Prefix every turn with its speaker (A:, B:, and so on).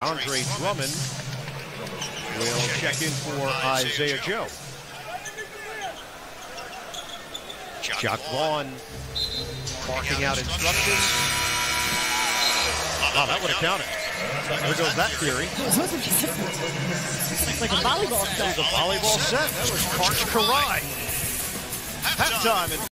A: Andre Drummond will check in for Isaiah Joe. Chuck Vaughn barking out instructions. Wow, that would have counted. There goes that theory.
B: It's like a volleyball set.
A: That was a volleyball set. That was Karch Karai. Halftime.